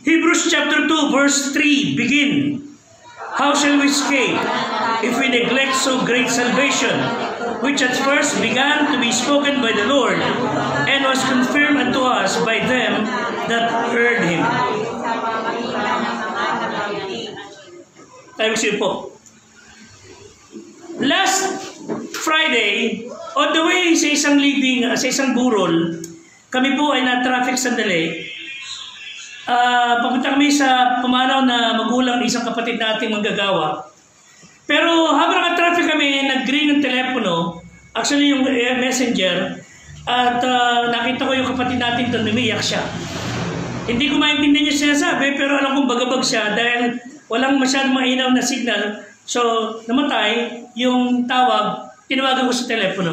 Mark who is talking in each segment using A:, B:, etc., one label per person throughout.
A: Hebrews chapter 2 verse 3 begin. How shall we escape if we neglect so great salvation, which at first began to be spoken by the Lord, and was confirmed unto us by them that heard Him? Tayo po. Last Friday, on the way sa isang burol, kami po ay na-traffic sandali. Papunta kami sa pumanaw na magulang ng isang kapatid nating manggagawa. Pero habang naka-traffic kami, nag-ring ng telepono, actually yung messenger, at nakita ko yung kapatid natin doon, umiiyak siya. Hindi ko maintindihan niya sinasabi, pero alam kong bagabag siya dahil walang masyadong mainaw na signal. So, namatay yung tawag, tinawagan ko sa telepono.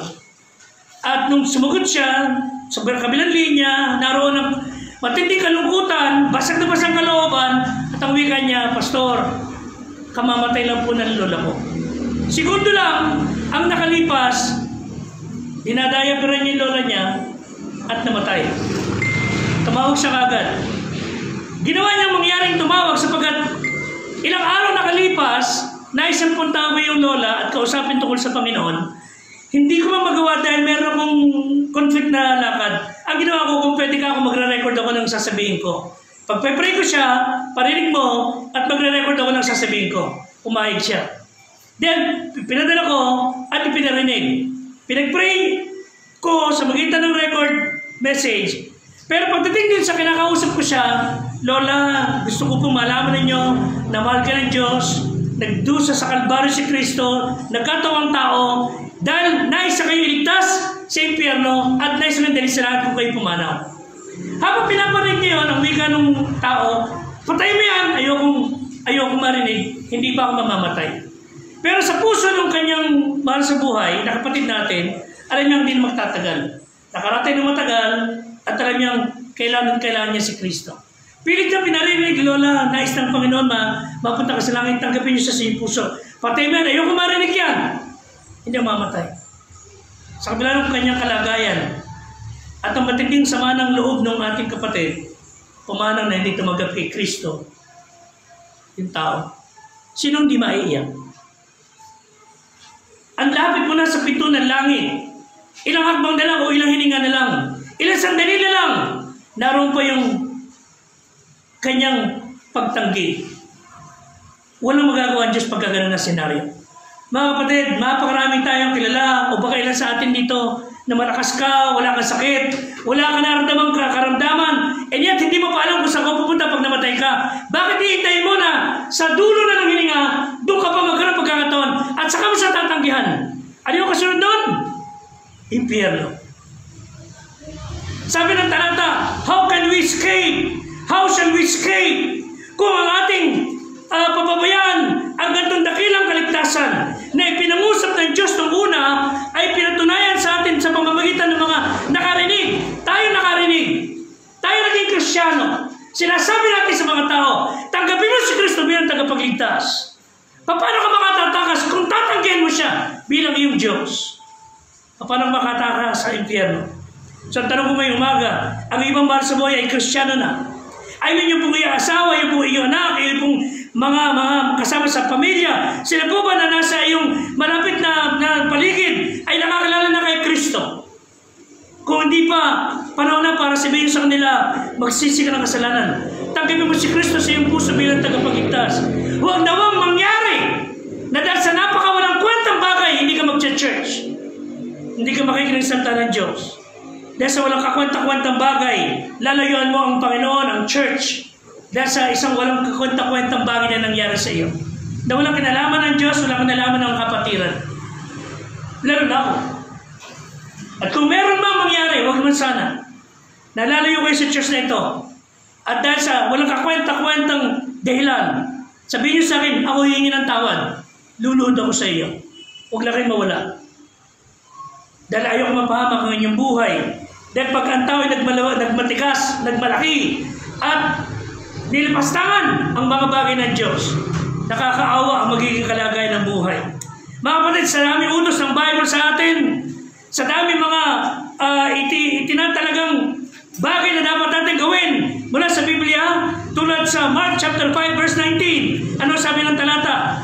A: At nung sumagot siya, sa kabilang linya, naroon ang matinding kalungkutan, basag na basang kalooban, at ang wika niya, Pastor, kamamatay lang po ng lola ko. Segundo lang ang nakalipas, dinadaya pa rin yung lola niya at namatay. Tumawag siya kagad. Ginawa niyang mangyaring tumawag sapagkat ilang araw nakalipas, naisampung taon yung lola at kausapin tungkol sa Panginoon. Hindi ko magawa dahil meron akong conflict na lakad. Ang ginawa ko, kung pwede ka ako, magre-record ako ng sasabihin ko. Pag-pray ko siya, parinig mo, at magre-record ako ng sasabihin ko. Pumayag siya. Then, pinadala ko at ipinarinig. Pinag-pray ko sa magitan ng record message. Pero pagdating din sa kinakausap ko siya, Lola, gusto ko pong malaman ninyo na mahal ka ng Diyos, nagdusa sa Kalbaryo si Kristo, nagkatawang tao, dahil nais na kayo iligtas sa impyerno at nais na dali sa lahat kung kayo pumanaw. Habang pinaparinig niya yun, ang wika ng tao, patay mo yan, ayokong marinig, hindi pa ako mamamatay. Pero sa puso ng kanyang mahal sa buhay, na kapatid natin, alam niyang hindi magtatagal. Nakaratay na matagal at alam niyang kailangan niya si Kristo. Pilit na pinarinig, Lola, nais ng Panginoon, mapunta ka sa langit, tanggapin niyo sa iyong puso. Patay mo yan, ayokong marinig yan. Hindi mamatay. Sa kabila ng kanyang kalagayan at ang matinding sama ng loob ng ating kapatid, pumanang na hindi tumagal kay Kristo, yung tao. Sinong di maiiyak? Ang lapit mo na sa pinto ng langit. Ilang hakbang na lang o ilang hininga na lang. Ilang sandali na lang. Naroon pa yung kanyang pagtanggi. Walang magagawa ang Diyos pagkagano'n na senaryo. Mga kapatid, mapakaraming tayong kilala o baka ilan sa atin dito na malakas ka, wala kang sakit, wala kang naramdamang karamdaman, and yet hindi mo pa alam kung saan ka pupunta pag namatay ka. Bakit iintayin mo na sa dulo na ng hininga, doon ka pa magkaroon pagkakataon at saka mo sa tatanggihan? Ano yung kasunod doon? Impyerno. Sabi ng talata, how can we escape? How shall we escape? Kung ang ating papabayaan ang gantong dakilang kaligtasan na ipinangusap ng Diyos noong una ay pinatunayan sa atin sa pamamagitan ng mga nakarinig. Tayo nakarinig. Tayo naging Kristiyano. Sinasabi natin sa mga tao, tanggapin mo si Kristo bilang tagapagligtas. Paano ka makatatakas kung tatanggihan mo siya bilang iyong Diyos? Paano makatakas sa impyerno? So ang tanong ko ngayong umaga, ang ibang mahal sa buhay ay Kristiyano na. I mean, yung pong iyong asawa, yung pong iyong anak, yung pong mga kasama sa pamilya, sila po ba na nasa iyong malapit na paligid ay nakakilala na kay Kristo? Kung hindi pa, panahon na para sabihin sa kanila, magsisi ka ng kasalanan. Tanggapin mo si Kristo sa iyong puso bilang tagapagligtas. Huwag nawang mangyari na dahil sa napakawalang kwentang bagay, hindi ka mag-church. Hindi ka makikinig sa salita ng Diyos. Dahil sa walang kakwenta-kwentang bagay, lalayuan mo ang Panginoon, ang church. Dahil sa isang walang kakwenta-kwentang bagay na nangyari sa iyo. Na walang kinalaman ng Diyos, walang kinalaman ng kapatiran. Lalo na ako. At kung meron mang mangyari, huwag man sana. Nalalayo kayo sa church na ito. At dahil sa walang kakwenta-kwentang dahilan, sabihin niyo sa akin, ako hihingi ng tawad. Luluhod ako sa iyo. Huwag lang kayo mawala. Dahil ayaw ko mapahamak ang inyong buhay. Dahil pag ang tao ay nagmatikas, nagmalaki, at nilipastangan ang mga bagay ng Diyos, nakakaawa ang magiging kalagayan ng buhay. Mga kapatid, sa dami utos ng Bible sa atin, sa dami mga itinatalagang bagay na dapat natin gawin mula sa Biblia, tulad Ano sabi ng talata?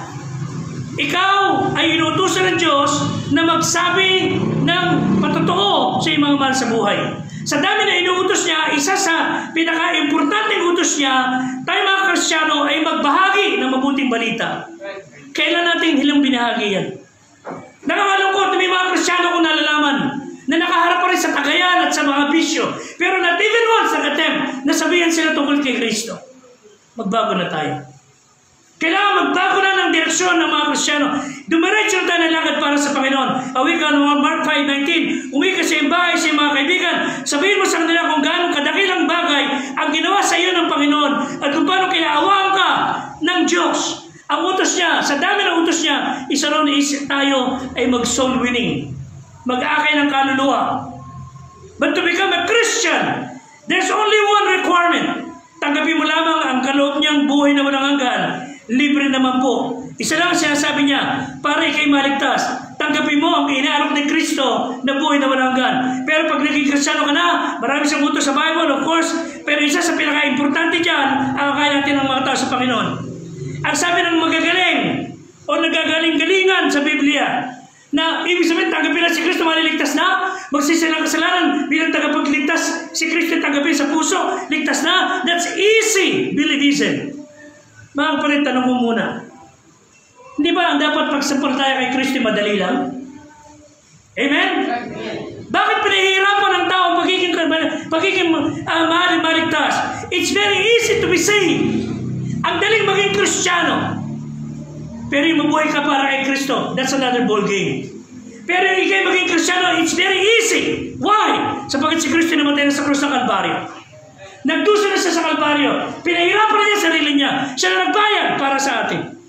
A: Ikaw ay inutusan ng Diyos na magsabi ng patotoo sa iyong mga mahal sa buhay. Sa dami na inuutos niya, isa sa pinaka-importanteng utos niya, tayo mga Kristiyano ay magbahagi ng mabuting balita. Kailan natin hilang binahagi yan? Nakakalungkot na may mga Kristiyano kung nalalaman na nakaharap pa rin sa tagayan at sa mga bisyo. Pero not even once nag-attempt na sabihan sila tungkol kay Kristo. Magbago na tayo. Kailangan magbago na ng direksyon ng mga Kristiyano. Dumiretso tayo ng lakad para sa Panginoon. Awika ng Mark 5:19. Umika sa iyong bahay, sa iyong mga kaibigan. Sabihin mo sa kanila kung gaano kadakilang bagay ang ginawa sa iyo ng Panginoon at kung paano kinaawaan ka ng Diyos. Ang utos niya, sa dami ng utos niya, isa raw na isip tayo ay mag-soul winning. Mag-akay ng kaluluwa. But to become a Christian, there's only one requirement. Tanggapin mo lamang ang kaloob niyang buhay na walang hanggan. Libre naman po. Isa lang sinasabi niya, para ikay maligtas, tanggapin mo ang inaalok ni Kristo na buhay na walang hanggan. Pero pag naging Kristiyano ka na, marami siyang utos sa Bible, of course, pero isa sa pinaka-importante dyan, ang kaya natin ng mga tao sa Panginoon. Ang sabi ng magagaling o nagagaling-galingan sa Biblia, na ibig sabihin, tanggapin na si Kristo, maliligtas na, magsisi ng kasalanan, bilang tagapagligtas, si Kristo tanggapin sa puso, ligtas na, that's easy, believism. Mga kapatid, tanong mo muna, hindi ba ang dapat pagsampalataya kay Kristo madali lang? Amen? Bakit pinahihirapan ng tao pagiging mahalin maligtas? It's very easy to be saved. Ang daling maging Kristiyano. Pero yung mabuhay ka para kay Kristo, that's another ball game. Pero yung ikay maging Kristiyano, it's very easy. Why? Sapagkat si Kristo namatay na sa krus ng Kalbaryo. Nagdusa na siya sa Kalbaryo. Pinahirapan na niya sarili niya. Siya na nagbayad para sa atin.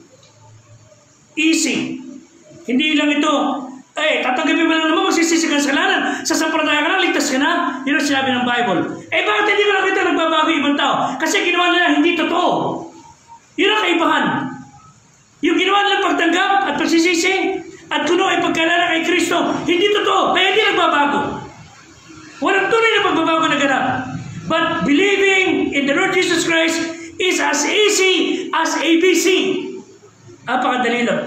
A: Easy. Hindi lang ito, tatanggapin mo lang naman, magsisisi ka sa kasalanan. Sasampalataya ka na, ligtas ka na. Yun ang sinabi ng Bible. Bakit hindi mo nakita nagbabago ibang tao? Kasi ginawa nila hindi totoo. Yun ang kaibahan. Yung ginawa nilang pagtanggap at pagsisisi at kuno ay pagkalala kay Kristo, hindi totoo, kaya hindi nagbabago. Walang tunay na pagbabago na ganap. But believing in the Lord Jesus Christ is as easy as ABC. Apakadali lang.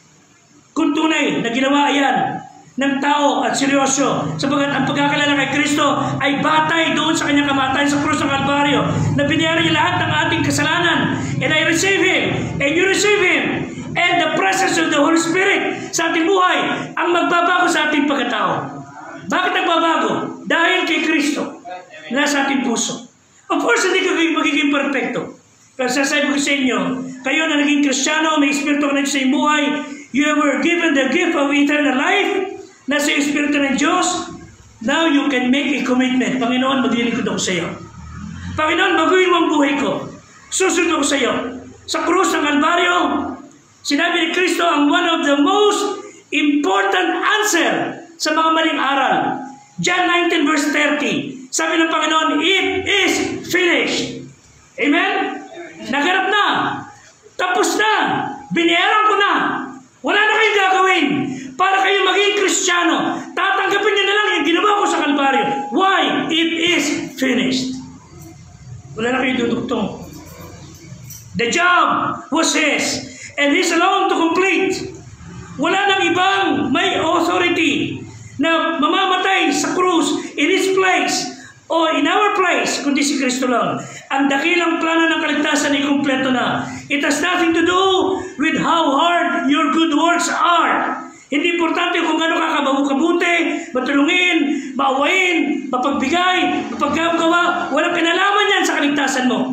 A: Kung tunay na ginawa yan ng tao at seryoso, sabagat ang pagkakalala kay Kristo ay batay doon sa kanyang kamatayan sa krus ng Kalbaryo, na binayaran niya lahat ng ating kasalanan. And I receive Him, and you receive Him, and the presence of the Holy Spirit sa ating buhay ang magbabago sa ating pagkatao. Bakit nagbabago? Dahil kay Kristo na sa ating puso. Of course, hindi ka magiging perfecto. Pero sasabi ko sa inyo, kayo na naging Kristiyano, may Espiritu ka na sa iyong buhay, you were given the gift of eternal life, nasa Espiritu ng Diyos, now you can make a commitment. Panginoon, maglilingkod ako sa iyo. Panginoon, baguhin mo ang buhay ko. Susunod ako sa iyo. Sa krus ng Kalbaryo, sinabi ni Kristo ang one of the most important answer sa mga maling aral. John 19 verse 30. Sabi ng Panginoon, it is finished. Amen? Naganap na. Tapos na. Binayaran ko na. Wala na kayong gagawin para kayo maging Kristiyano. Tatanggapin niyo na lang yung ginawa ko sa Kalbaryo. Why? It is finished. Wala na kayong dudugtong. The job was His, and He's alone to complete. Wala nang ibang may authority na mamamatay sa krus in His place o in our place, kundi si Kristo lang. Ang dakilang plano ng kaligtasan ay kumpleto na. It has nothing to do with how hard your good works are. Hindi importante kung ano kakababuti, matulungin, maawain, mapagbigay, mapaggawa. Walang kinalaman yan sa kaligtasan mo.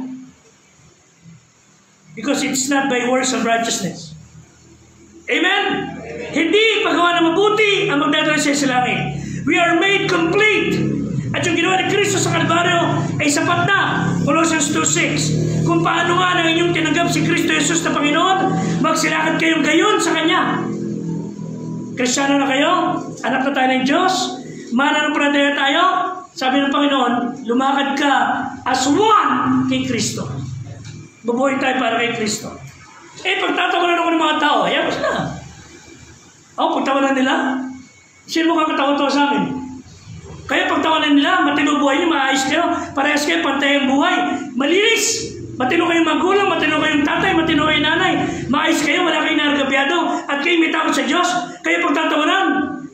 A: Because it's not by works of righteousness. Amen? Hindi paggawa na mabuti ang magdadala siya sa langit. We are made complete. At yung ginawa ni Kristo sa Kalbaryo ay sapat na. Colossians 2:6. Kung paano nga nang inyong tinanggap si Kristo Jesus na Panginoon, magsilakad kayong gayon sa Kanya. Kristiyano na kayo? Anak na tayo ng Diyos? Mananampalataya tayo? Sabi ng Panginoon, lumakad ka as one kay Kristo. Bubuhay tayo para kay Kristo. Pagtatawanan ako ng mga tao, ayan mo sila. Pagtawanan nila. Sino mo kakatawa-tawa sa amin? Kaya pagtawanan nila, matino buhay niyo, maayos kayo, parehas kayo, pantay ang buhay. Malinis. Matino kayong magulang, matino kayong tatay, matino kayong nanay. Maayos kayo, wala kayong naragabyado. At kayo may takot sa Diyos. Kayo pagtatawanan.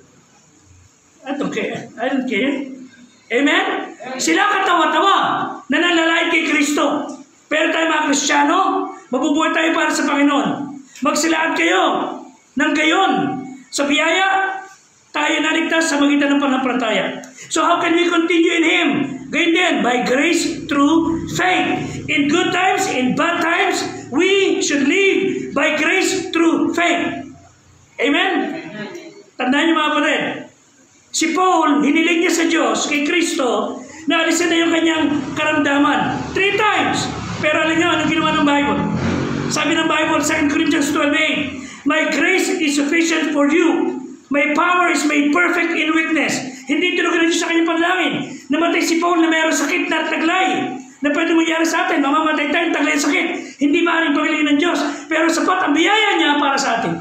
A: I don't care. I don't care. Amen? Sila katawa-tawa na nalalait kay Kristo. Pero tayo mga Kristiyano, mabubuhay tayo para sa Panginoon. Magsilaan kayo ng gayon. Sa biyaya, tayo naligtas sa magitan ng pananampalataya. So how can we continue in Him? Gayon din, by grace through faith. In good times, in bad times, we should live by grace through faith. Amen? Tandaan niyo mga kapatid, si Paul, hiniling niya sa Diyos, kay Kristo, na alisin na yung kanyang karamdaman. 3 times. Pero alam niyo, anong ginawa ng Bible? Sabi ng Bible, 2 Corinthians 12:8, my grace is sufficient for you. My power is made perfect in weakness. Hindi tinugunan Diyos sa kanyang panalangin. Namatay si Paul na mayroong sakit na taglay na pwede mangyari sa atin. Mamamatay tayo, taglay sakit. Hindi maaaring pamilingin ng Diyos. Pero sapat ang biyaya niya para sa atin.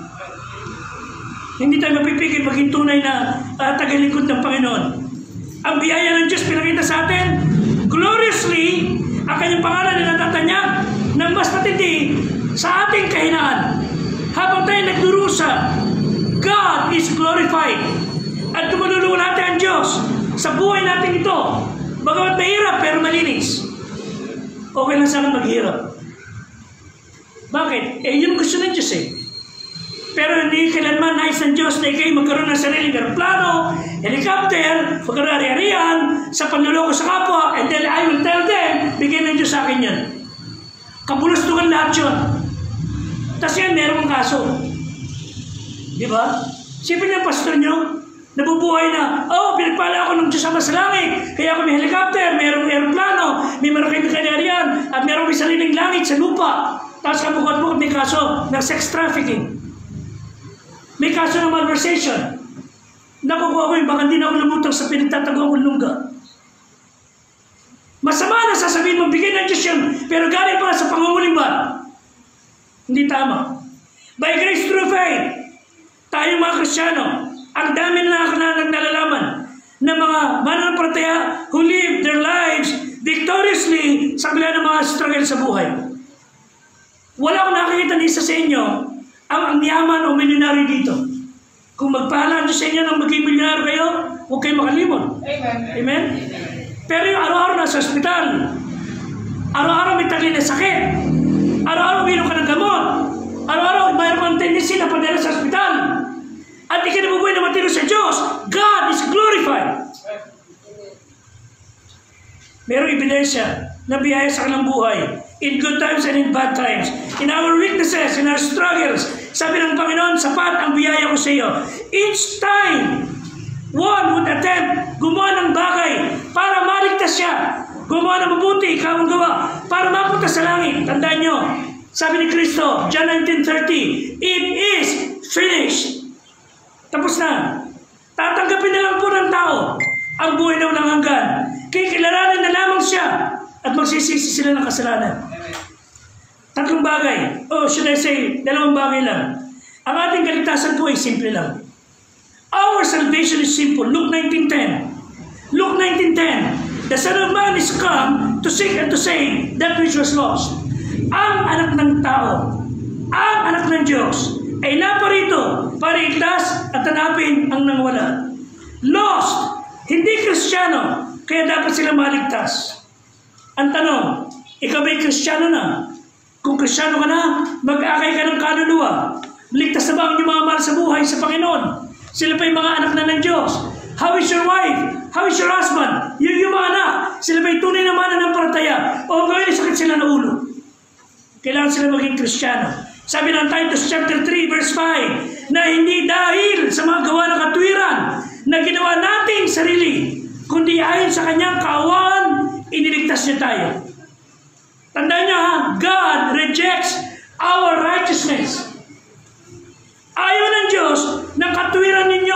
A: Hindi tayo mapipigil maging tunay na tagalingkod ng Panginoon. Ang biyaya ng Diyos pinakita sa atin, gloriously, ang kanyang pangalan na natatanya ng mas matindi sa ating kahinaan. Habang tayo nagdurusa, God is glorified. At tumaluluwa natin ang Diyos sa buhay natin ito. Bagamat mahirap pero malinis. Okay lang sa akin maghirap. Bakit? Yun gusto ng Diyos eh. Pero hindi kailanman nais ng Diyos na kayo magkaroon ng sariling aeroplano, helicopter, magkaroon ari-arian, sa panluloko sa kapwa, and then I will tell them, bigyan ng Diyos sa akin yan. Kabulustugan lahat yun. Tapos yan, meron kaso. Di ba? Siyempre niya, pastor nyo, nabubuhay na, pinagpala ako ng Diyos sa langit, kaya ako may helicopter, mayroong aeroplano, may malaking kanyarian, at mayroong may sariling langit sa lupa. Tapos kabukot-bukot may kaso ng sex trafficking. May kaso ng malversation. Nakukuha ko yung baka hindi na ako lumutang sa pinagtatago akong lungga. Masama na sasabihin mo, bigay ng Diyos yun, pero galing para sa pangunguling ba? Hindi tama. By grace through faith, tayo mga Kristiyano, ang dami na nalalaman ng mga mananampalataya who live their lives victoriously sa kabila ng mga struggle sa buhay. Wala akong nakikita ni isa sa inyo ang yaman o milyonaryo dito. Kung magpahala Diyos sa inyo ng maging milyonaryo kayo, huwag kayo makalimot. Amen? Amen? Pero yung araw-araw nasa ospital, araw-araw may tagli na sakit, araw-araw uminom ka ng gamot, araw-araw mayroon kang tendency na padala sa ospital, at di ka nabubuhay na matino sa Diyos, God is glorified. Merong ebidensya na biyaya sa kanilang buhay, in good times and in bad times, in our weaknesses, in our struggles. Sabi ng Panginoon, sapat ang biyaya ko sa iyo. Each time, one would attempt gumawa ng bagay para maligtas siya. Gumawa ng mabuti, ikaw ang gawa, para mapunta sa langit. Tandaan nyo, sabi ni Kristo, John 19:30, it is finished. Tapos na. Tatanggapin na lang po ng tao ang buhay na walang hanggan. Kikilalanin na lamang siya at magsisisi sila ng kasalanan. Tatlong bagay. Should I say, 2 bagay lang. Ang ating kaligtasan po ay simple lang. Our salvation is simple. Luke 19:10. Luke 19:10. The Son of Man is come to seek and to save that which was lost. Ang anak ng tao, ang anak ng Diyos, ay naparito para igtas at hanapin ang nangwala. Lost, hindi Kristiyano, kaya dapat sila maligtas. Ang tanong, ikaw ba'y Kristiyano na? Kung Kristiyano ka na, mag-akay ka ng kaluluwa. Ligtas na ba ang inyong mga mahal sa buhay sa Panginoon? Sila pa yung mga anak na ng Diyos. How is your wife? How is your husband? Yung mga anak, sila ba'y tunay na mananampalataya? O gawin sakit sila na ulo? Kailangan sila maging Kristiyano. Sabi ng Titus chapter 3 verse 5, na hindi dahil sa mga gawa ng katwiran na ginawa nating sarili, kundi ayon sa kanyang kaawaan, iniligtas niya tayo. Tandaan niyo ha, God rejects our righteousness. Ayaw ng Diyos ng katwiran ninyo.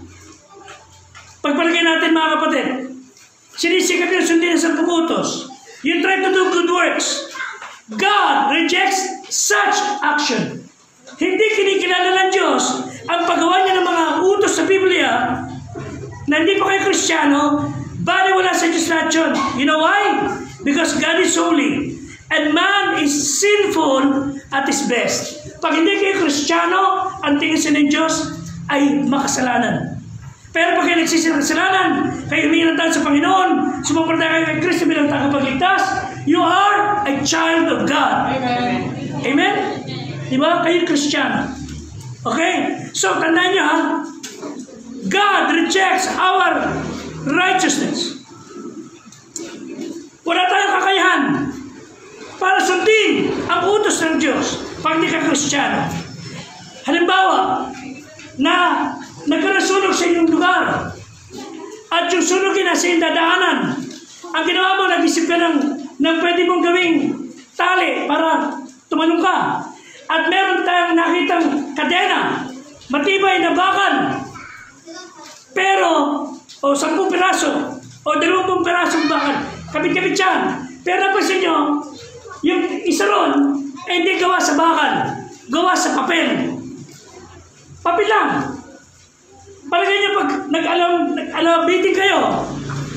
A: Pagpalagay natin mga kapatid, sinisikat yung sundin sa pag-utos. You try to do good works. God rejects such action. Hindi kinikilala ng Diyos ang paggawa niya ng mga utos sa Biblia na hindi pa kayo Kristiyano, bali wala sa Diyos lahat yun. You know why? Because God is holy. And man is sinful at his best. Pag hindi kayo Kristiyano, ang tingin sa ng Diyos ay makasalanan. Pero pag kayo nagsisisi ng kasalanan, kayo humingi ng tawad sa Panginoon, sumuporta kayo kay Kristo bilang tagapagligtas, you are a child of God. Amen? Amen? Diba? Kayo Kristiyano. Okay? So, tandaan niyo ha, God rejects our righteousness. Wala tayong kakayahan para sundin ang utos ng Diyos pag hindi ka Kristiyano. Halimbawa, na nagkarasunog sa inyong lugar at yung sunogin na sa iyong dadaanan, ang ginawa mo, nag-isip ka ng pwede mong gawing tali para tumalong ka. At meron tayong nakitang kadena, matibay na bakal, pero, o 10 piraso, o 20 pirasong bakal, kabit-kabit yan. Pero napansin nyo, yung isa ron, ay hindi gawa sa bakal, gawa sa papel. Papel lang. Palagay nyo pag nag-alabitin kayo,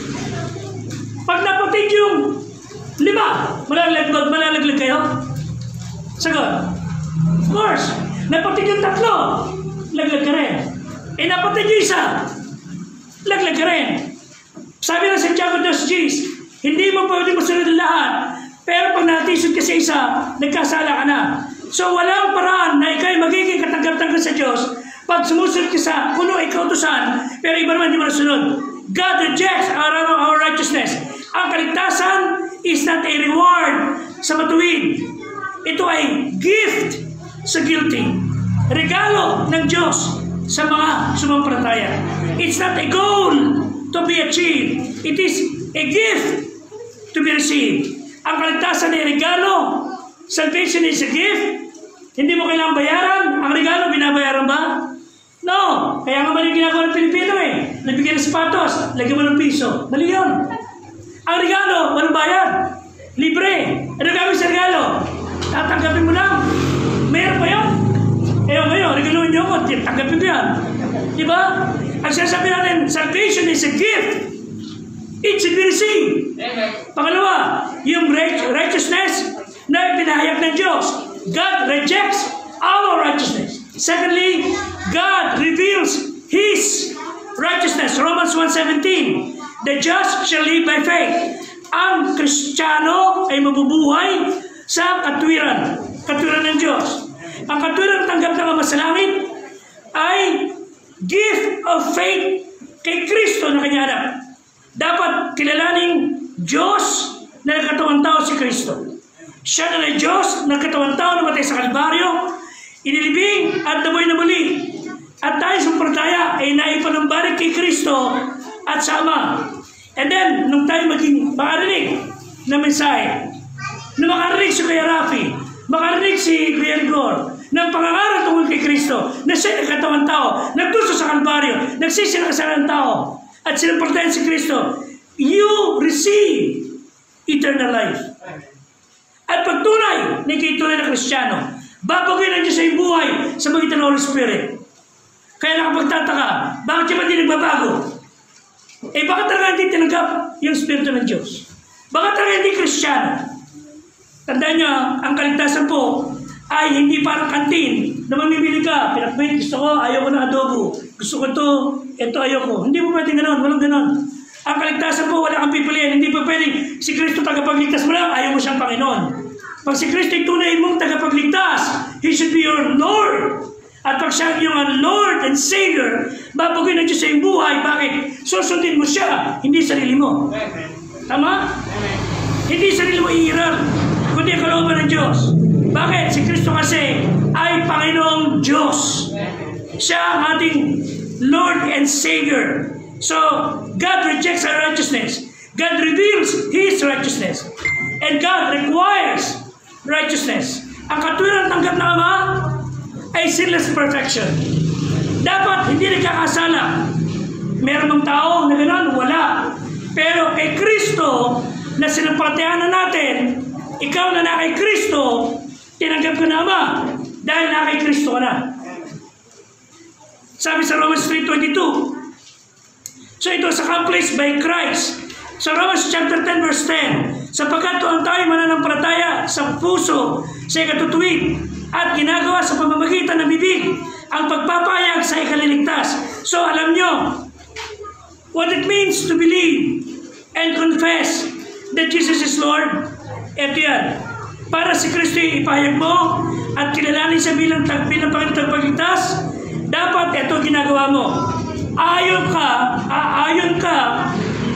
A: pag napatid yung 5, malalaglag kayo? Sagot. Of course. Napatid yung 3, laglag ka rin. Napatid yung 1, laglag ka rin. Sabi ng Santiago 2:10, hindi mo pwede masunod ang lahat, pero pag natisod ka sa isa, nagkasala ka na. So walang paraan na ikaw'y magiging katanggap-tanggap sa Diyos pag sumusunod ka sa kuno ay kautusan, pero iba naman di mo nasunod. God rejects our righteousness. Ang kaligtasan is not a reward sa matuwid. Ito ay gift sa guilty. Regalo ng Diyos sa mga sumampalataya. It's not a goal to be achieved. It is a gift to be received. Ang kaligtasan ay regalo. Salvation is a gift. Hindi mo kailangang bayaran. Ang regalo, binabayaran ba? No. Kaya nga mali ginagawa ng Pilipino eh. Nabigyan ng sapatos, lagyan mo ng piso. Mali yun. Ang regalo, walang bayad. Libre. Ano gawin sa regalo? Tatanggapin mo lang. Mayroon pa yun. Ngayon, regaluhin niyo ako. Tanggapin ko yan. Diba? Ang sinasabi natin, salvation is a gift. It should be received. Pangalawa, yung righteousness na pinahayag ng Diyos. God rejects our righteousness. Secondly, God reveals His righteousness. Romans 1:17. The just shall live by faith. Ang Kristiyano ay mabubuhay sa katwiran. Katwiran ng Diyos. Ang katwiran tanggap ng Ama sa langit ay gift of faith kay Kristo na kanyang anak. Dapat kilalaning Diyos na nagkatawang tao si Kristo. Siya na Diyos na nagkatawang tao na matay sa Kalbaryo, inilibing at nabuhay na muli. At tayo sa palataya ay naipanumbalik kay Kristo at sa Ama. And then, nung tayo maging makarinig na mensahe, na makarinig si Kuya Rafi, makarinig si Kuya Rigor, ng pangangaral tungkol kay Kristo, na siya nagkatawang tao, nagduso sa Kalbaryo, nagsisi ng kasalanan ng tao, at sinampalatayan si Kristo, you receive eternal life. At pagtunay na ikay tunay na Kristiyano, babaguhin ang Diyos sa iyong buhay sa magitan ng Holy Spirit. Kaya nakapagtataka, bakit siya ba di nagbabago? Bakit talaga hindi tinanggap yung Espiritu ng Diyos? Bakit talaga hindi Kristiyano? Tandaan niyo, ang kaligtasan po ay hindi parang kantin na mamimili ka. Pinakbait, gusto ko, ayaw ko ng adobo. Gusto ko ito ayaw ko. Hindi mo pwedeng ganon, walang ganon. Ang kaligtasan po, wala kang pipiliin. Hindi pa pwedeng si Kristo tagapagligtas mo lang, ayaw mo siyang Panginoon. Pag si Kristo ay tunay mong tagapagligtas, He should be your Lord. At pag siya yung Lord and Savior, babaguhin ang Diyos sa iyong buhay. Bakit? Susundin mo siya, hindi sarili mo. Tama? Hindi sarili mo iiral, kundi ang kalooban ng Diyos. Bakit? Si Kristo kasi ay Panginoong Diyos. Siya ang ating Lord and Savior. So, God rejects our righteousness. God reveals His righteousness. And God requires righteousness. Ang katwiran tanggap ng Ama ay sinless perfection. Dapat hindi nagkakasala. Meron bang tao na gano'n? Wala. Pero kay Kristo, na sinampalatayan na natin, ikaw na kay Kristo, tinanggap ka na Ama. Dahil na kay Kristo ka na. Sabi sa Romans 3:22, so it was accomplished by Christ. Sa Romans chapter 10 verse 10, sapagkat ang tayo mananampalataya sa puso sa ikatutuwid at ginagawa sa pamamagitan ng bibig ang pagpapayag sa ikaliligtas. So alam nyo what it means to believe and confess that Jesus is Lord. Ito yan. Para si Kristo ipahayag mo at kilalanin siya bilang Panginoon tagapagligtas, dapat ito ginagawa mo. Ayon ka,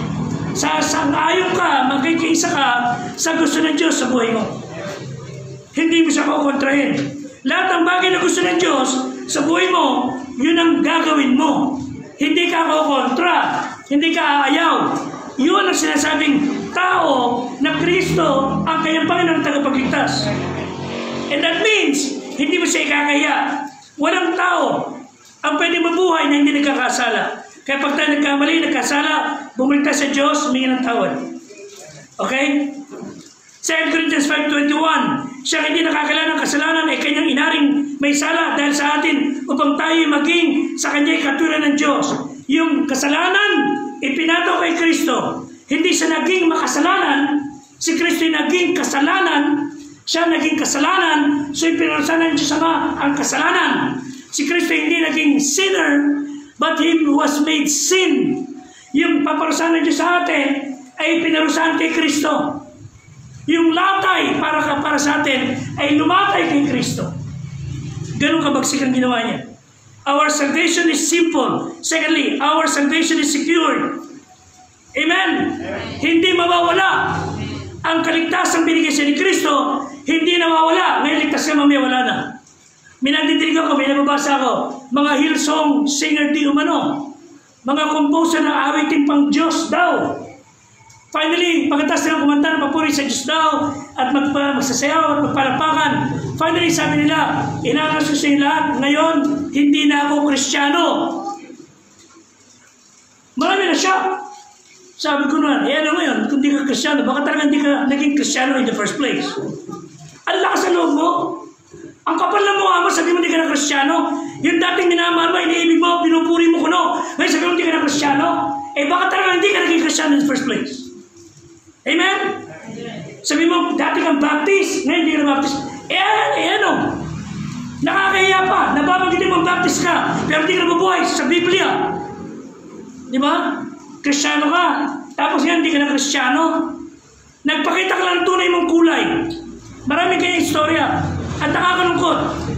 A: magkikiisa ka sa gusto ng Diyos sa buhay mo. Hindi mo siya kukontrahin. Lahat ng bagay na gusto ng Diyos sa buhay mo, yun ang gagawin mo. Hindi ka kukontra, hindi ka aayaw. Yun ang sinasabing tao na Kristo ang kanyang Panginoon tagapagligtas. And that means, hindi mo siya ikakaya. Walang tao ang pwede mabuhay na hindi nagkakasala. Kaya pag tayo nagkamali, nagkasala, bumalik sa Diyos, humingi ng tawad. Okay? 2 Corinthians 5:21, siyang hindi nakakilala ng kasalanan ay kanyang inaring may sala dahil sa atin upang tayo maging sa kanya'y katulad ng Diyos. Yung kasalanan, ipinato kay Kristo. Hindi siya naging makasalanan, si Kristo yung naging kasalanan, siya naging kasalanan, so ipinarusahan ng Diyos Ama ang kasalanan. Si Kristo hindi naging sinner, but He was made sin. Yung paparusahan ng Diyos sa atin ay pinarusahan kay Kristo. Yung latay para sa atin ay lumatay kay Kristo. Ganun kabagsik ang ginawa niya. Our salvation is simple. Secondly, our salvation is secured. Amen? Hindi mawawala. Ang kaligtasan binigay siya ni Kristo, hindi nawawala. Ngayon ligtas ka, mamaya wala na. Minandidinig ako, may nababasa ako, mga Hillsong singer di umano, mga composer na awitin pang Diyos daw. Finally, pagkatapos nilang kumanta ng papuri sa Diyos daw at magsasayaw at magpalakpakan, finally sabi nila, inangas ko sa lahat, ngayon, hindi na ako Kristiyano. Marami na siya. Sabi ko naman, ano ngayon, kung di ka Kristiyano, baka talaga hindi ka naging Kristiyano in the first place. Ang lakas sa loob mo. Ang kapal na mukha mo, sabi mo hindi ka na Kristiyano. Yung dating minamahal mo, iniibig mo, pinupuri mo kuno. Ngayon sabi mo hindi ka na Kristiyano. Baka talaga hindi ka naging Kristiyano in the first place. Amen? Sabi mo, dati kang Baptist, ngayon hindi ka na Baptist. Ano? Nakakahiya pa. Nababanggitin mo Baptist ka, pero hindi ka nabubuhay sa Biblia. Di ba? Kristiyano ka, tapos ngayon hindi ka na Kristiyano. Nagpakita ka lang ng tunay mong kulay. Marami kayong istorya. At nakakalungkot.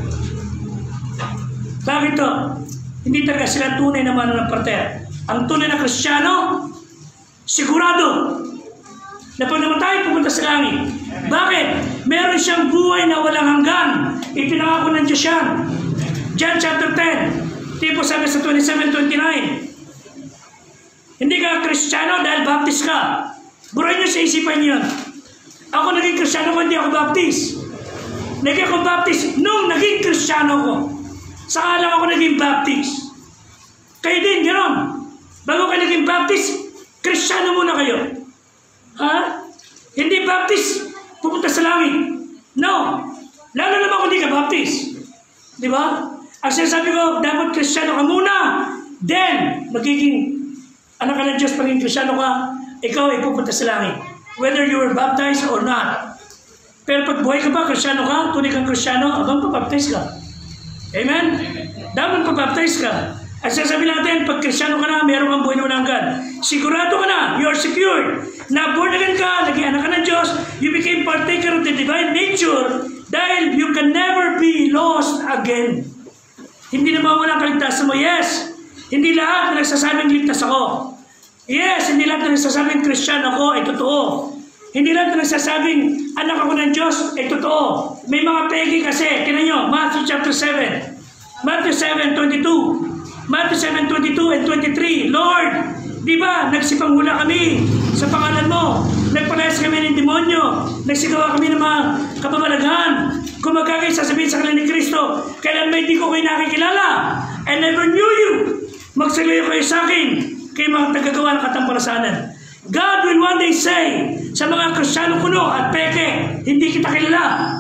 A: Bakit to? Hindi talaga sila tunay na mananampalataya. Ang tunay na Kristiyano, sigurado na pag namatay, pupunta sa langit. Bakit? Meron siyang buhay na walang hanggan. Ipinangako ng Diyos yan. John chapter 10, tipo sabi sa 27-29. Hindi ka Kristiyano dahil Baptist ka. Burahin niyo sa isipan niyo yun. Ako naging Kristiyano ko, hindi ako Baptist. Naging ako Baptist nung naging Kristiyano ko. Saka lang ako naging Baptist. Kayo din, gano'n. Bago kayo naging Baptist, Kristiyano muna kayo. Ha? Hindi Baptist, pupunta sa langit. No. Lalo naman kung hindi ka Baptist. Di ba? Ang sinasabi ko, dapat Kristiyano ka muna. Then, magiging anak ka ng Diyos, pagiging Kristiyano ka, ikaw ay pupunta sa langit. Whether you were baptized or not. Pero pag buhay ka pa, Kristiyano ka, tunay kang Kristiyano, abang papaptize ka. Amen? Dapat papaptize ka. At sasabihin natin, pag Kristiyano ka na, meron kang buhay na walang hanggan. Sigurado ka na, you are secured. Na born again ka, naging anak ka ng Diyos, you became partaker of the divine nature dahil you can never be lost again. Hindi na mawala ang kaligtasan mo. Yes, hindi lahat na nagsasabing ligtas ako. Yes, hindi lahat na nagsasabing Kristiyano ako ay totoo. Hindi lahat na nagsasabing anak ako ng Diyos ay totoo. May mga pegi kasi. Tingnan nyo, Matthew chapter 7. Matthew 7:22. Matthew 7:22 and 23. Lord, di ba nagsipanghula kami sa pangalan mo? Nagpalayas kami ng demonyo. Nagsigawa kami ng mga kababalaghan. Kung magkagay sasabihin sa kanila ni Kristo, kailan may di ko kayo nakikilala? I never knew you. Magsalayo kayo sa akin, kayo mga tagagawa ng katampalasanan. God will one day say sa mga Kristiyano kuno at peke, hindi kita kilala.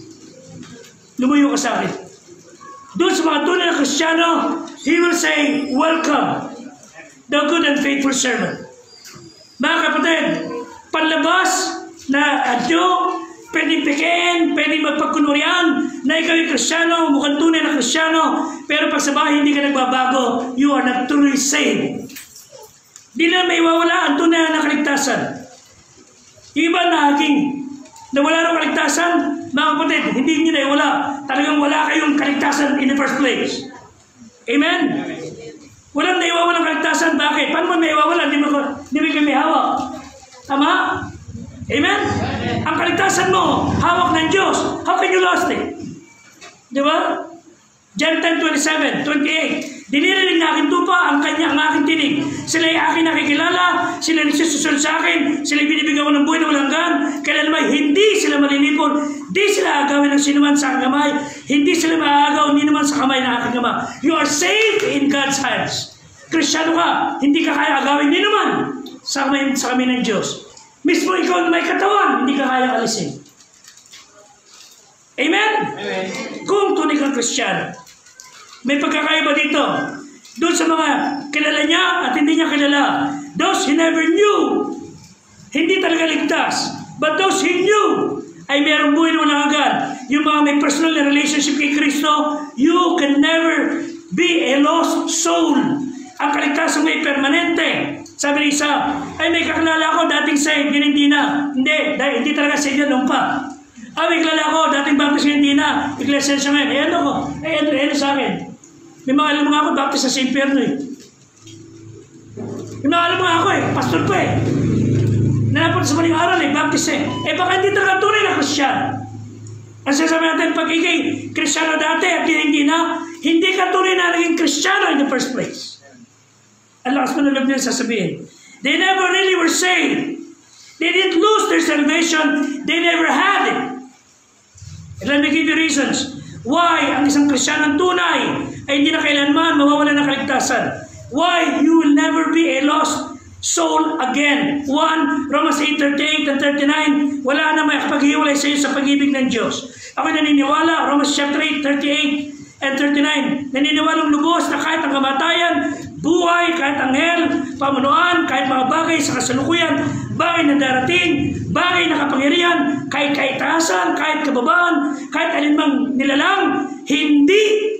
A: Lumayo ka sa akin. Doon sa mga tunay na Kristiyano, He will say, welcome, the good and faithful servant. Mga kapatid, panlabas na adyo, pwedeng pekein, pwedeng magpagkunwarian na ikaw ay Kristiyano, mukhang tunay na Kristiyano, pero pag sa bahay hindi ka nagbabago, you are not truly saved. Di na may wawala ang tunay na kaligtasan. Yung iba na wala ng kaligtasan, mga kapatid, hindi nyo na wala. Talagang wala kayong kaligtasan in the first place. Amen? Walang naiwawalang kaligtasan. Bakit? Paano mo naiwawalan? Hindi mo kayo may hawak. Tama? Amen? Ang kaligtasan mo, hawak ng Diyos. How can you lost it? Di ba? John 10:27, 28. Dinirinig na aking tupa ang aking tinig. Sila ay aking nakikilala, sila ay nagsusunod sa akin, sila ay binibigyan ko ng buhay na walang hanggan. Kailan may hindi sila malinipon, di sila agawin ng sinuman sa aking kamay, hindi sila maaagaw ni naman sa kamay ng aking ama. You are safe in God's hands. Kristiyano ka, hindi ka kaya agawin ni naman sa kamay ng Diyos. Mismo ikaw na may katawan, hindi ka kaya alisin. Amen? Amen. Kung tunay kang Kristiyano, may pagkakaiba dito. Doon sa mga kilala niya at hindi niya kilala. Those he never knew, hindi talaga ligtas. But those he knew, ay mayroong buhay na walang hanggan. Yung mga may personal na relationship kay Kristo, you can never be a lost soul. Ang kaligtasan mo ay permanente. Sabi ni isa, ay may kakilala ko, dating saved, hindi na. Hindi talaga saved yan nung pa. May kakilala ko, dating baptist, hindi na. Iglesia siya ngayon. Ano ko? Ano sa akin? May mga alam mga ako, baptist sa St. Pierno eh. May mga alam mga ako eh, pastor ko eh. Nanapunta sa maling aral eh, baptist eh. Baka hindi talaga tunay na Kristiyano. Ang sinasabi natin, pag ikay Kristiyano dati at hindi na, hindi ka tunay na naging Kristiyano in the first place. Ang lakas mo na loob nila sasabihin. They never really were saved. They didn't lose their salvation. They never had it. And let me give you reasons why ang isang Kristiyano tunay ay hindi na kailanman mawawala ng kaligtasan. Why you will never be a lost soul again. 1, Romans 8:38 and 39, wala na may paghiwalay sa iyo sa pag-ibig ng Diyos. Ako naniniwala, Romans chapter 8:38 and 39, naniniwalang lubos na kahit ang kamatayan, buhay, kahit anghel, pamunuan, kahit mga bagay sa kasalukuyan, bagay na darating, bagay na kapangyarihan, kahit kaitaasan, kahit kababaan, kahit alinmang nilalang, hindi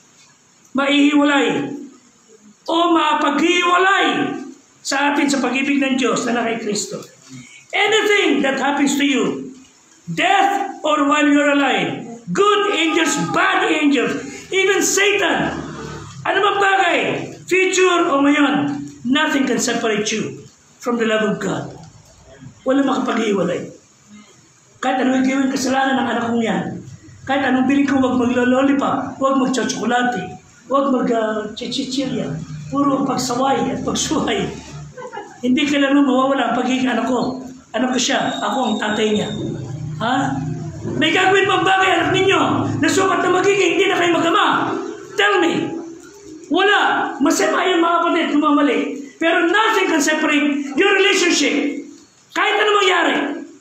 A: maihiwalay o mapaghiwalay sa atin sa pag-ibig ng Diyos na kay Kristo. Anything that happens to you, death or while you're alive, good angels, bad angels, even Satan, ano mang bagay, future o ngayon, nothing can separate you from the love of God. Walang makapag-iwalay. Kahit anong gawin kasalanan ng anak kong yan, kahit anong biling ko, huwag maglololipa, huwag magtsotsokolate, huwag mag-chichichirya, puro pagsaway at pagsuhay. Hindi kailanman mawawala ang pagiging anak ko. Anak ko siya, ako ang tatay niya. Ha? May gagawin pang bagay anak ninyo na sukat na magiging hindi na kayo mag-ama. Tell me. Wala. Masama yung mga kapatid kung mamali. Pero nothing can separate your relationship. Kahit ano mangyari.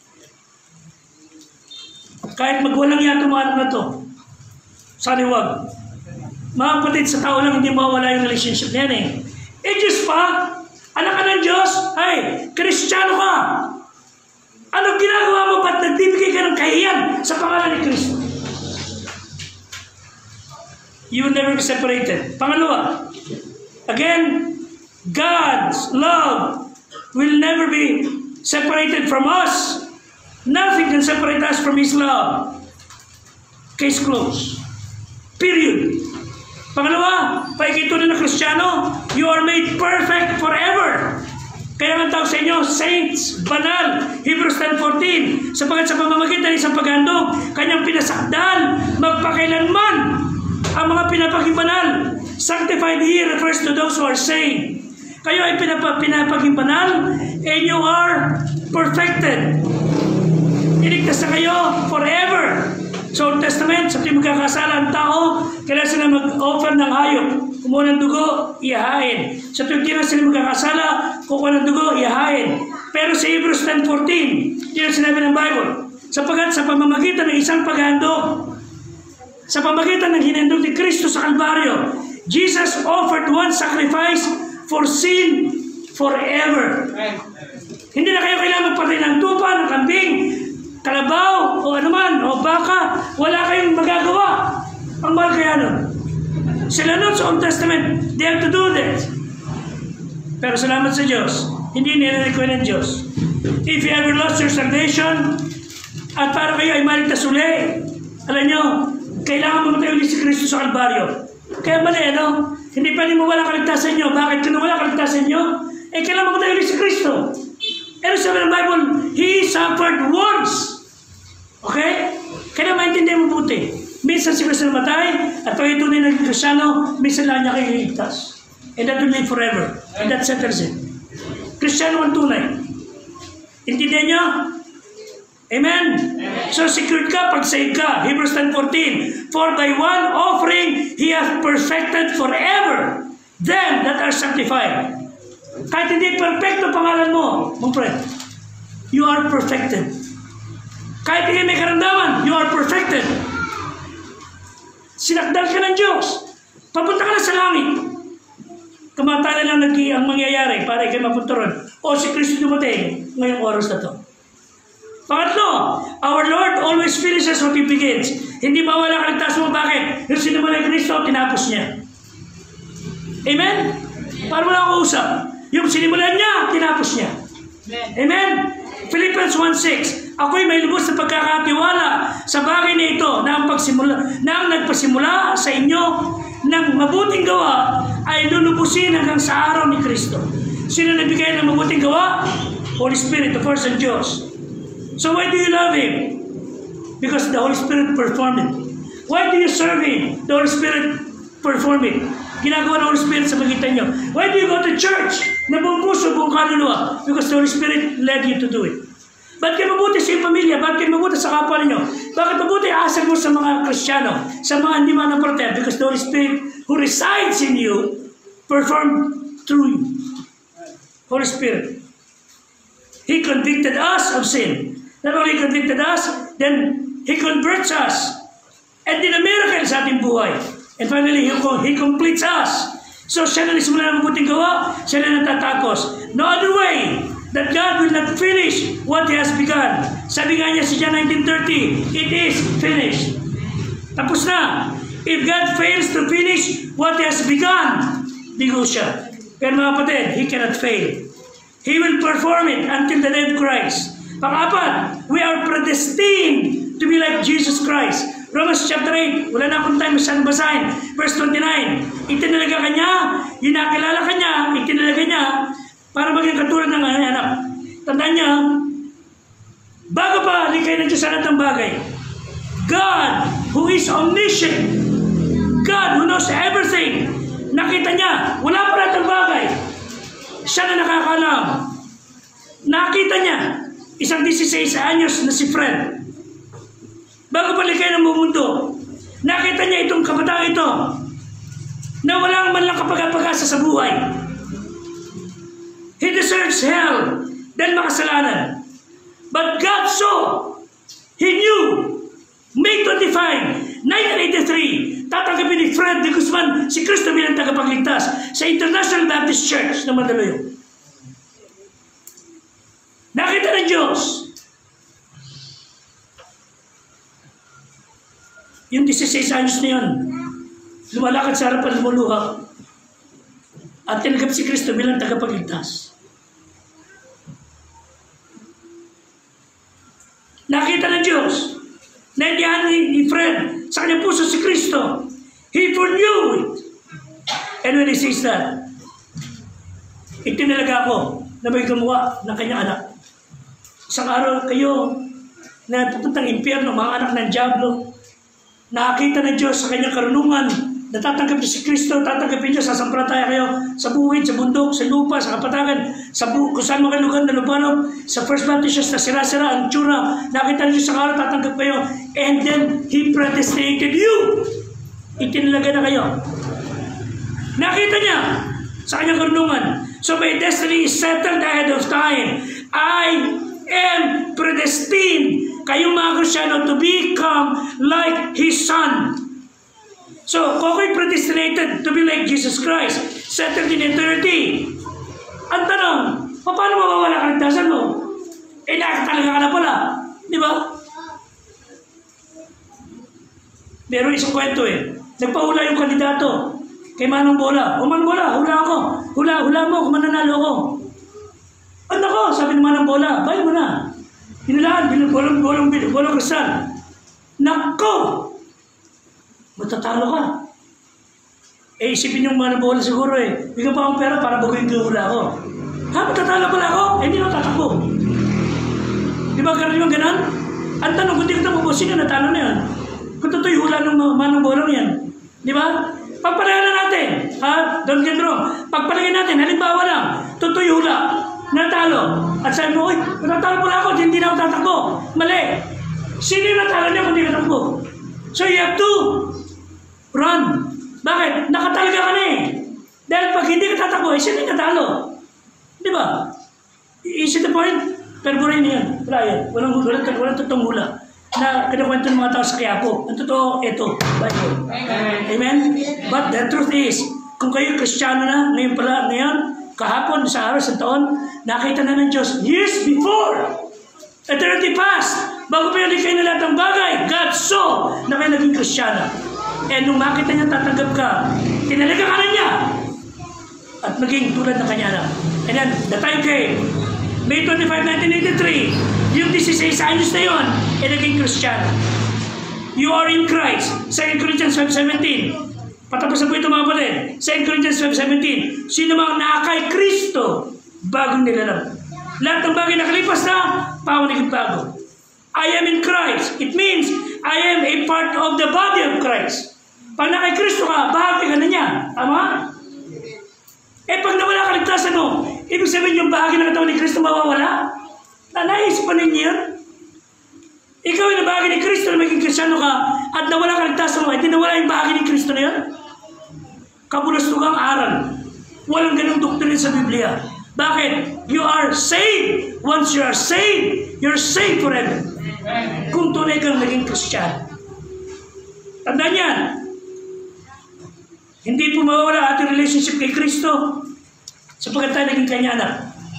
A: Kahit magwalang yato mga anak na to. Sana wag. Mga kapatid, sa tao lang hindi mawawala yung relationship niyan eh. Diyos pa, anak ka ng Diyos, ay, Kristiyano ka. Anong ginagawa mo? Ba't nagbibigay ka ng kahiyan sa pangalan ni Kristo? You will never be separated. Pangalawa, again, God's love will never be separated from us. Nothing can separate us from His love. Case closed. Period. Pangalawa, paikito na Kristiyano, you are made perfect forever. Kaya ang tawag sa inyo, saints, banal, Hebrews 10:14, sapagat sa pamamagitan ng isang paghandog, kanyang pinasakdal, magpakailanman ang mga pinapaging banal. Sanctified here refers to those who are saved. Kayo ay pinapaging banal, and you are perfected. Iligtas na kayo forever. Sa Old Testament, sa tuwing magkakasala ang tao, kailangan sila mag-offer ng hayop. Kumuha ng dugo, iyahain. Sa tuwing di na sila magkakasala, kukuha ng dugo, iyahain. Pero sa Hebrews 10:14, yun ang sinabi ng Bible, sapagat sa pamamagitan ng isang paghandog, sa pamamagitan ng hinandog ni Kristo sa Kalbaryo, Jesus offered one sacrifice for sin forever. Hindi na kayo kailangan magpatay ng tupa, ng kambing, kalabaw, o anuman, o baka, wala kayong magagawa. Ang mahal kaya nun. Sila nun sa Old Testament, they have to do that. Pero salamat sa Diyos, hindi nire-require ng Diyos. If you ever lost your salvation, at para kayo ay maligtas uli, alam nyo, kailangan mamatay ulit si Kristo sa Kalbaryo. Kaya mali, ano? Hindi pa rin mawala kaligtasan nyo. Bakit? Kung nawala kaligtasan nyo, kailangan mamatay ulit si Kristo. Ano sabi ng Bible? He suffered once. Okay? Kaya maintindihan mo buti. Minsan si Kristo namatay, at pag ito na naging Kristyano, minsan lang niya kayo iligtas. And that will live forever. And that settles it. Kristyano ang tunay. Intindihan niyo? Amen? So secured ka, pag-save ka. Hebrews 10:14. For by one offering, He hath perfected forever them that are sanctified. Kahit hindi perfecto pangalan mo, mong friend, you are perfected. Kahit hindi may karamdaman, you are perfected. Sinakdal ka ng Diyos. Papunta ka na sa langit. Kamatayan lang ang mangyayari para ikaw mapunta ron. O si Kristo dumating ngayong oras na to. Pangatlo, our Lord always finishes what He begins. Hindi mawala kaligtasan mo. Bakit? Yung sinimula ni Kristo, tinapos niya. Amen? Para mo lang ako usap. Yung sinimulan niya, tinapos niya. Amen? Philippians 1:6. Ako'y may lubos na pagkakatiwala sa bagay na ito na ang nagpasimula sa inyo ng mabuting gawa ay lulubusin hanggang sa araw ni Kristo. Sino nagbigay ng mabuting gawa? Holy Spirit, the first and Diyos. So why do you love Him? Because the Holy Spirit performed it. Why do you serve Him? The Holy Spirit performed it. Ginagawa ng Holy Spirit sa magitan nyo. Why do you go to church? Na buong puso, buong kaluluwa? Because the Holy Spirit led you to do it. Ba't kayo mabuti sa iyong pamilya? Ba't kayo mabuti sa kapwa ninyo? Bakit mabuti asal mo sa mga Kristiyano? Sa mga hindi mananampalataya? Because the Holy Spirit who resides in you performed through you. Holy Spirit. He convicted us of sin. Not only convicted us, then He converts us. And did a miracle sa ating buhay. And finally, He completes us. So siya na nagsimula ng mabuting gawa, siya na natatapos. No other way that God will not finish what He has begun. Sabi nga niya sa John 19:30, it is finished. Tapos na. If God fails to finish what He has begun, bigo siya. Pero mga kapatid, He cannot fail. He will perform it until the day of Christ. Pang-apat, we are predestined to be like Jesus Christ. Romans chapter 8, wala na akong time masyadong basahin. Verse 29, itinalaga ka niya, nakilala ka niya, itinalaga niya, para maging katulad ng anak. Tandaan niya, bago pa likay ng Diyos sa lahat ng bagay, God who is omniscient, God who knows everything, nakita niya, wala pa lahat ng bagay. Siya na nakakalam. Nakita niya, isang 16 anyos na si Fred. Bago palikay ng mundo, nakita niya itong kabataan ito na walang man lang kapag-pag-asa sa buhay. He deserves hell dahil makasalanan. But God saw, He knew, May 25, 1983, tatanggapin ni Fred de Guzman si Kristo bilang tagapagligtas sa International Baptist Church na Mandaluyong. Nakita ng Diyos. Yung 16 anyos na yun, lumalakad sa harapan, lumuluha, at tinanggap si Kristo bilang tagapagligtas. Nakita ng Diyos, naindihan ni Fred sa kanyang puso si Kristo. He foreknew it. And when He says that, itinalaga ko na may gumawa ng kanyang anak. Isang araw kayo na pupuntang impyerno, mga anak ng Diablo, nakakita ng Diyos sa kanyang karunungan, natatanggap niyo si Kristo, tatanggapin niyo, sasampalataya kayo sa buwid, sa bundok, sa lupa, sa kapatagan, kung saan mga lugar na lupanog, sa First Baptist Church na sira-sira, ang tsura, nakita niyo sa araw, tatanggap kayo, and then He predestinated you. Itinalaga na kayo. Nakita niya sa kanyang karunungan. So my destiny is settled ahead of time. I am predestined, kayong mga Kristyano, to become like His Son. So, kung ako'y predestinated to be like Jesus Christ, settled in eternity, ang tanong, paano mawawala kaligtasan mo? Nakatalaga ka na pala. Di ba? Meron isang kwento eh. Nagpahula yung kandidato kay Manong Bola. O Manong Bola, hula ako. Hula mo kung mananalo ako. Ano ko? Sabi ni Manong Bola, bayo mo na. Hinulaan, bolong kristal. Nako! Matatalo ka. Eh, isipin yung Manong Bola siguro eh. Bigyan pa akong pera para baguhin ko yung hula ko. Ha, matatalo pala ako? Eh, hindi ako tatakbo. Di ba karoon yung ganon? Ang tanong, kung di ka tapupusin yun, natalo na yun. Kung totoo yung hula ng Manong Bola yan. Di ba? Pagpalagay na natin. Ha? Don't get wrong. Pagpalagay natin, halimbawa lang, totoo yung hula. Natalo. At sabi mo, uy, natalo pala ako, hindi na ako tatakbo. Mali. Sino yung natalo niya kung hindi ka takbo? So you have to run. Bakit? Nakatalaga ka na eh. Dahil pag hindi ka tatakbo, sino yung natalo? Di ba? Is it the point? Pero rin yan. Wala yan. Walang totoong hula na kinakwento ng mga tao sa Quiapo. Ang totoo, ito. Bible. Amen? But the truth is, kung kayo Kristiyano na, ngayon, kahapon, sa araw, sa taon, nakita na ng Diyos years before. Eternity past. Bago pa yun, kayo na lahat ng bagay. God saw na kayo naging Kristiyano. Eh, nung makita niya tatanggap ka, tinalaga ka na niya. At maging tulad ng kanya na. And then, the time came. May 25, 1983. Yung 16 años na yun, eh, naging Kristiyano. You are in Christ. 2 Corinthians 5:17. Patapos na po ito mga kapatid. 2 Corinthians 5:17. Sino mang nakakay Kristo, bagong nilalang. Lahat ng bagay nakalipas na, paano naging bago. I am in Christ. It means, I am a part of the body of Christ. Pag nakay Kristo ka, bahagi ka na niya. Tama? Eh pag nawala kaligtasan mo, ibig sabihin yung bahagi ng katawan ni Kristo mawawala? Naisip pa ninyo yun? Ikaw yung bahagi ni Kristo na maging Kristiyano ka at nawala kaligtasan mo, hindi nawala yung bahagi ni Kristo na yun? Kabulastugang aral. Walang ganung doktrina sa Biblia. Bakit? You are saved. Once you are saved, you're saved forever. Kung tunay kang naging Kristiyano. Tandaan yan. Hindi po mawawala ating relationship kay Kristo sapagkat tayo naging kanya anak.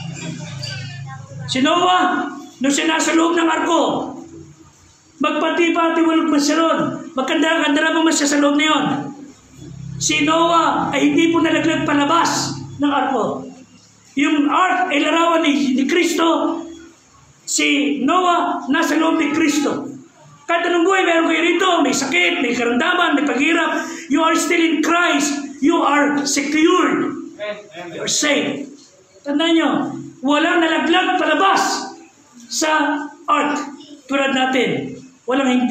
A: Si Noah, nung siya nasa loob ng arko, magpati-pati walang masyaron, magkandara-kandara pa man siya sa loob na yun. Si Noah ay hindi po nalaglag palabas ng arko. Yung ark ay larawan ni Kristo. Si Noah nasa loob ni Kristo. Kahit anong buhay, meron kayo rito, may sakit, may karamdaman, may paghirap, you are still in Christ. You are secured. You are safe. Tandaan nyo, walang nalaglag palabas sa ark. Tulad natin, walang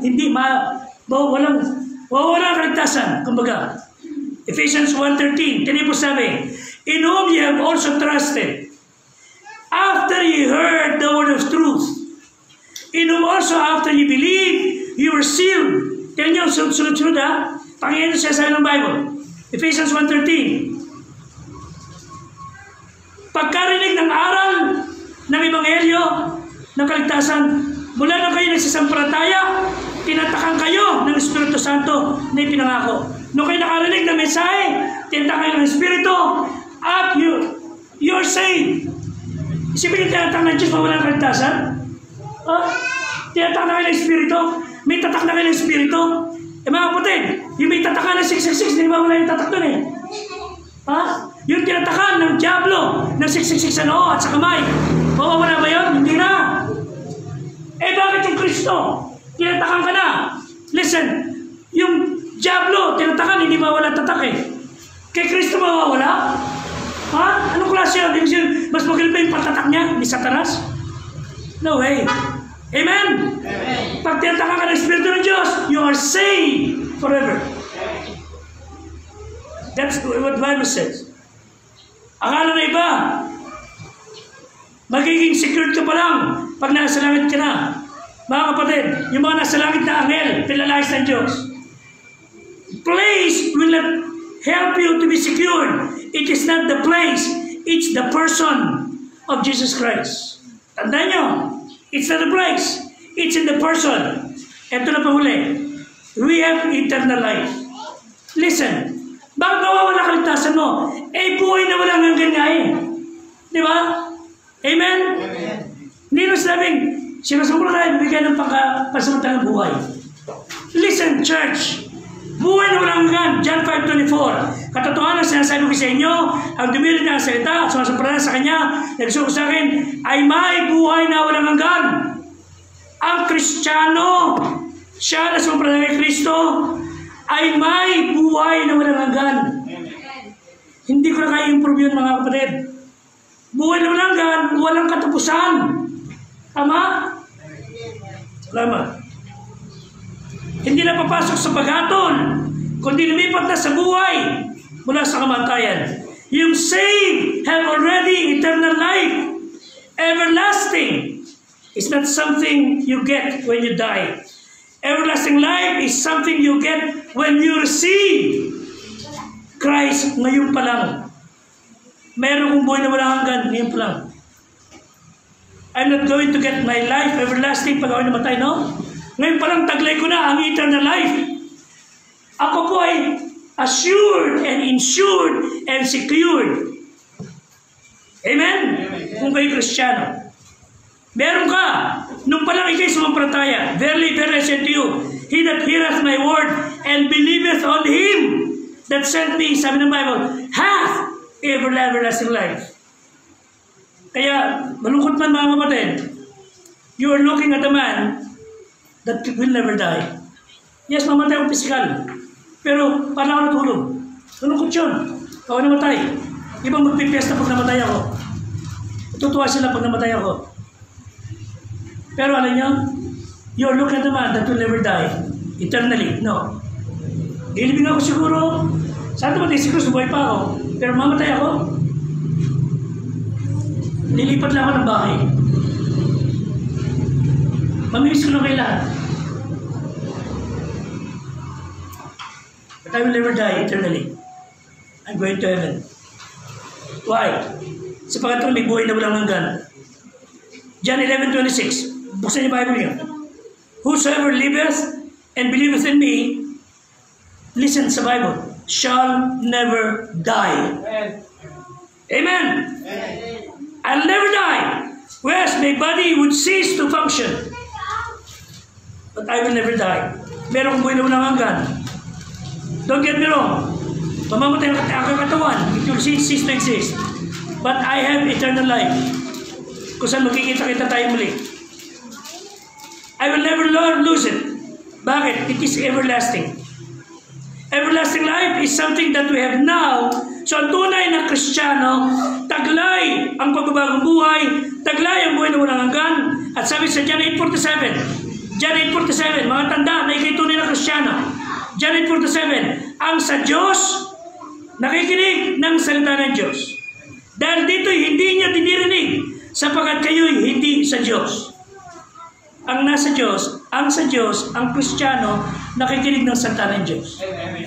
A: kaligtasan. Kumbaga, Ephesians 1:13, tinipos sabi, in whom ye have also trusted, after ye heard the word of truth, in whom also after you believe, you were sealed. Tignan nyo, sunod-sunod ha. Panginoon siya sa ng Bible. Ephesians 1:13. Pagkarinig ng aral ng Ebanghelyo ng kaligtasan, mula na kayo nagsisampalataya, tinatakan kayo ng Espiritu Santo na ipinangako. Nung kayo nakarinig ng mensahe, tinatakan kayo ng Espiritu, at you're saved. Isipin yung tinatakan ng Diyos, mawala ng kaligtasan? Tinatakan na kayo ng Espiritu? May tatak na kayo ng Espiritu? Eh mga kapatid, yung may tatakan ng 666, hindi ba wala yung tatak doon eh? Yung tinatakan ng Diablo ng 666 sa noo at sa kamay, mawawala ba yun? Hindi na. Eh bakit yung Kristo? Tinatakan ka na. Listen, yung Diablo, tinatakan, hindi mawala tatak eh. Kay Kristo mawawala? Anong klase yun? Mas magaling ba yung patatak niya ni Satanas? No way. Amen? Amen. Pag tinatakan ka ng Espiritu ng Diyos, you are saved forever. That's what the Bible says. Akala na iba, magiging secured ka pa lang pag nasa langit ka na. Mga kapatid, yung mga nasa langit na anghel, pinalayas ng Diyos. Place will not help you to be secured. It is not the place, it's the person of Jesus Christ. Tandaan nyo, it's not the place, it's in the person. Ito na pahuli. We have eternal life. Listen, bakit nawawala kaligtasan mo? Eh, buhay na walang hanggan nga eh. Di ba? Amen? Amen. Hindi mo sabing, Sinusumpay, bibigyan ng pansamantalang buhay. Listen, church. Buhay na walang hanggan. John 5:24. Katotohanan sinasabi ko sa inyo, ang dumilit na salita at sumasampalataya sa Kanya, nagsuko sa akin, ay may buhay na walang hanggan. Ang Kristiyano, siya na sumasampalataya kay Kristo, ay may buhay na walang hanggan. Hindi ko na kaya improve yun, mga kapatid. Buhay na walang hanggan, walang katapusan. Tama? Salamat. Hindi na papasok sa paghatol, kundi lumipat na sa buhay mula sa kamatayan. Yung saved have already eternal life. Everlasting is not something you get when you die. Everlasting life is something you get when you receive Christ ngayon pa lang. Meron kong buhay na walang hanggan ngayon pa lang. I'm not going to get my life everlasting pag ako namatay, no? Ngayon pa lang taglay ko na ang eternal life. Ako po ay assured and insured and secured. Amen? Kung kayo Kristiyano. Meron ka. Nung pa lang ikay sumampalataya. Verily, verily I say to you, he that heareth my word and believeth on him that sent me, sabi ng Bible, hath everlasting life. Kaya, malungkot man mga kapatid, you are looking at a man that will never die. Yes, mamatay ako physical. Pero, paano ako natulog? Malungkot yun. Ako namatay. Ibang magpipiesta pag namatay ako. Tutuwa sila pag namatay ako. Pero alam niyo, you are looking at a man that will never die. Eternally. No. Ilibing ako siguro. Saan naman siguro sa buhay pa ako. Pero mamatay ako. Lilipat lang ako ng bahay. Mamimiss ko na kayo lahat. But I will never die eternally. I'm going to heaven. Why? Sapagkat may buhay na walang hanggan. John 11:26. Buksan niyo Bible niyo. Whosoever liveth and believeth in me, listen sa Bible, shall never die. Amen. I'll never die. Whereas my body would cease to function. But I will never die. Meron kong buhay na walang hanggan. Don't get me wrong. Mamamatay ang aking katawan. It will cease to exist. But I have eternal life. Kung saan makikita-kita tayo muli. I will never lose it. Bakit? It is everlasting. Everlasting life is something that we have now. So ang tunay na Kristiyano, taglay ang pagbabagong buhay, taglay ang buhay na walang hanggan. At sabi sa John 8:47, John 8:47, mga tanda na ikay tunay na Kristiyano. John 8:47, ang sa Diyos, nakikinig ng salita ng Diyos. Dahil dito'y hindi niya dinirinig, sapagkat kayo'y hindi sa Diyos. Ang nasa Diyos, ang Kristiyano, nakikinig ng salita ng Diyos.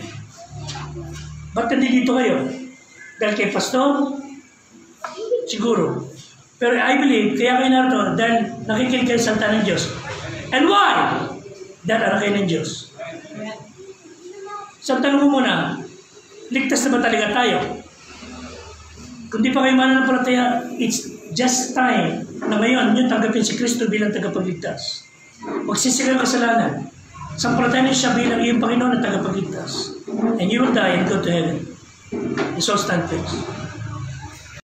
A: Ba't hindi dito kayo? Dahil kay pastor? Siguro. Pero I believe, kaya kayo narito, dahil nakikinig kayo sa salita ng Diyos. And why? Dahil anak kayo ng Diyos. So, tanong mo muna, ligtas na ba talaga tayo? Kung di pa kayo mananampalataya, it's just time na ngayon nyo tanggapin si Kristo bilang tagapagligtas. Magsisi kayo kasalanan. Sampalatayin siya bilang iyong Panginoon na tagapagligtas. And you will die and go to heaven. Let's all stand, please.